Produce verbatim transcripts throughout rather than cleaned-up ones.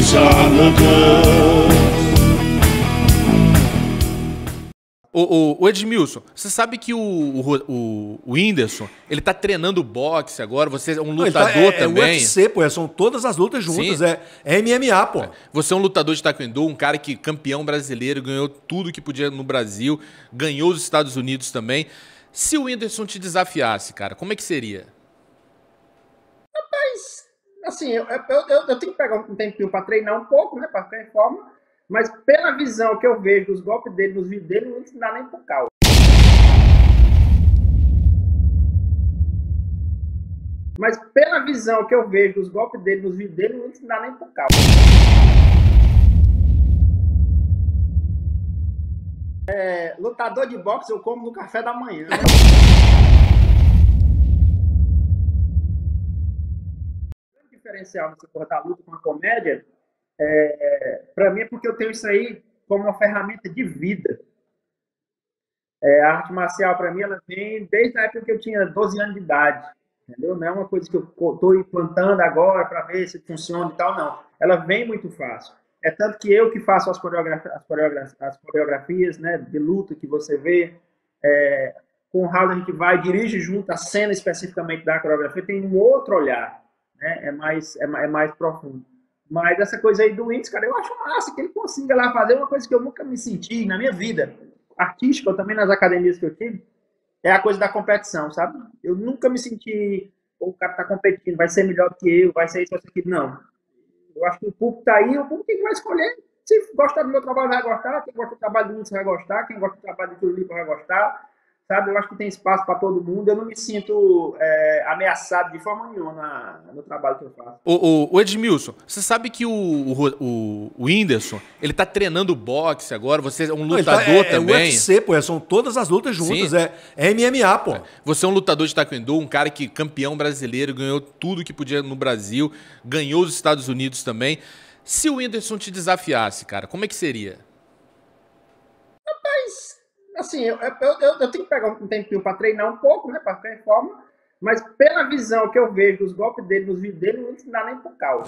O, o, o Edmilson, você sabe que o, o, o Whindersson, ele tá treinando boxe agora, você é um lutador Não, tá, é, também. É U F C, pô, são todas as lutas juntas, é, é M M A, pô. Você é um lutador de taekwondo, um cara que campeão brasileiro, ganhou tudo que podia no Brasil, ganhou os Estados Unidos também. Se o Whindersson te desafiasse, cara, como é que seria? Rapaz, assim, eu, eu, eu, eu tenho que pegar um tempinho para treinar um pouco, né, para ficar em forma. Mas pela visão que eu vejo dos golpes dele, nos vídeos dele, não dá nem pro cal. Mas pela visão que eu vejo dos golpes dele, nos vídeos dele, não dá nem pro cal. É, lutador de boxe eu como no café da manhã. Né? O diferencial nessa porra da luta com a comédia, É, para mim é porque eu tenho isso aí como uma ferramenta de vida. É, a arte marcial, para mim, ela vem desde a época que eu tinha doze anos de idade, entendeu? Não é uma coisa que eu estou implantando agora para ver se funciona e tal, não. Ela vem muito fácil. É tanto que eu que faço as coreografias, as coreografias, as coreografias né, de luta que você vê, é, com o Raul a gente vai, dirige junto a cena especificamente da coreografia, tem um outro olhar, né? É mais, é, é mais profundo. Mas essa coisa aí do Whindersson, cara, eu acho massa que ele consiga lá fazer uma coisa que eu nunca me senti na minha vida artística, ou também nas academias que eu tive, é a coisa da competição, sabe? Eu nunca me senti, o cara tá competindo, vai ser melhor que eu, vai ser isso, vai ser aquilo. Não. Eu acho que o público tá aí, o público que vai escolher. Se gostar do meu trabalho vai gostar, quem gosta do trabalho do Whindersson vai gostar, quem gosta do trabalho do Tulipa vai gostar. Sabe, eu acho que tem espaço para todo mundo. Eu não me sinto é, ameaçado de forma nenhuma na, no trabalho que eu faço. O, o, o Edmilson, você sabe que o, o, o Whindersson, ele tá treinando boxe agora, você é um lutador Não, tá, é, também. É U F C, pô, são todas as lutas juntas, é, é M M A, pô. Você é um lutador de taekwondo, um cara que campeão brasileiro, ganhou tudo que podia no Brasil, ganhou os Estados Unidos também. Se o Whindersson te desafiasse, cara, como é que seria? Rapaz, assim, eu, eu, eu, eu tenho que pegar um tempinho para treinar um pouco, né, para ficar em forma, mas pela visão que eu vejo dos golpes dele, nos vídeos dele, não dá nem pro cal.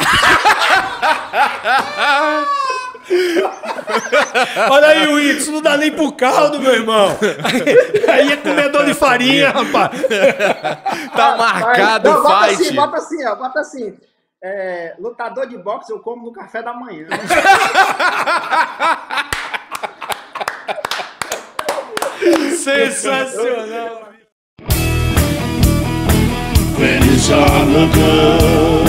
Olha aí, o Whindersson, não dá nem pro caldo, meu irmão. Aí é comedor de farinha, rapaz. Tá marcado o bota fight. Assim, bota assim, ó, bota assim. É, lutador de boxe eu como no café da manhã. Sensacional. When you saw the girl